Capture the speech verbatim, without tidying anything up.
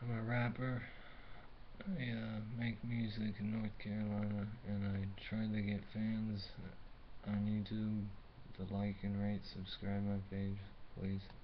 I'm a rapper. I uh, make music in North Carolina, and I try to get fans on YouTube to like and rate, subscribe my page, please.